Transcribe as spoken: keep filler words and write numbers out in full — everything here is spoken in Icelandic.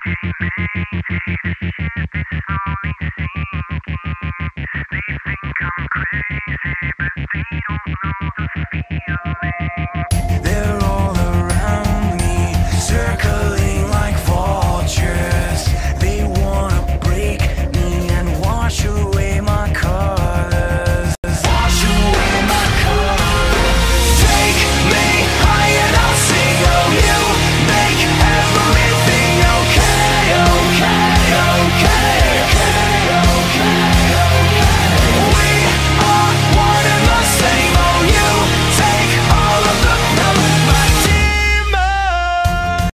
They think I'm crazy, but they don't know the feeling.